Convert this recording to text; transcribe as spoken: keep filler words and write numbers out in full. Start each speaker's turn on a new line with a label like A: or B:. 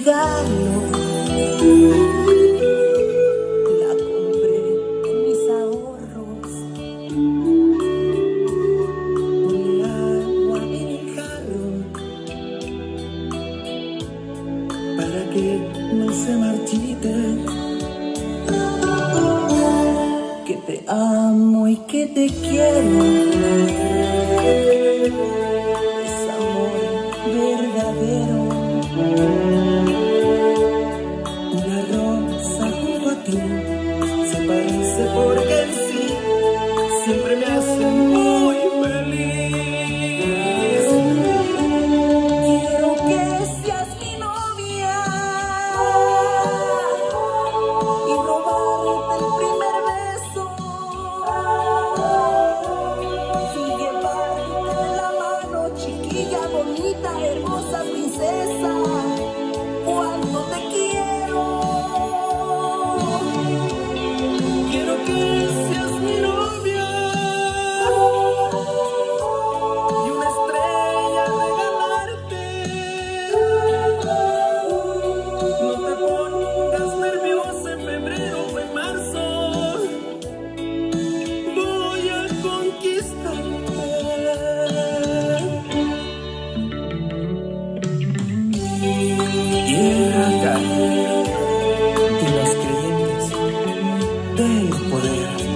A: regalo la compré con mis ahorros, con el agua en el jarro, para que no se marchite. Que te amo y que te quiero, es amor verdadero. Una rosa junto a ti se parece porque en sí siempre me hace muy feliz. Quiero que seas mi novia y robarte el primer beso y llevarte de la mano, chiquilla bonita, hermosa princesa. Cuando te quiero, quiero que seas mi novia y una estrella regalarte. No te pongas nerviosa en febrero o en marzo, voy a conquistarte. Tierra caliente de los creyentes del poder.